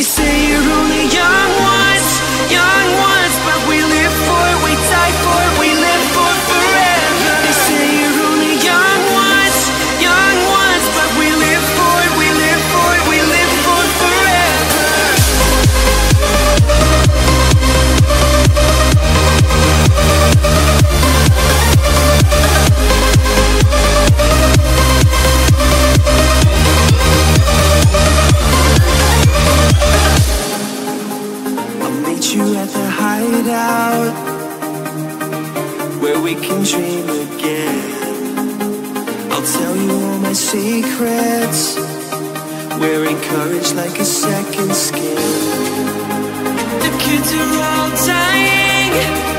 say you're only young ones, but we live for it, we die for it, we live for forever. They say you're only young ones, but we live for it, we live for it, we live for forever. You at the hideout, where we can dream again. I'll tell you all my secrets, wearing courage like a second skin. The kids are all dying.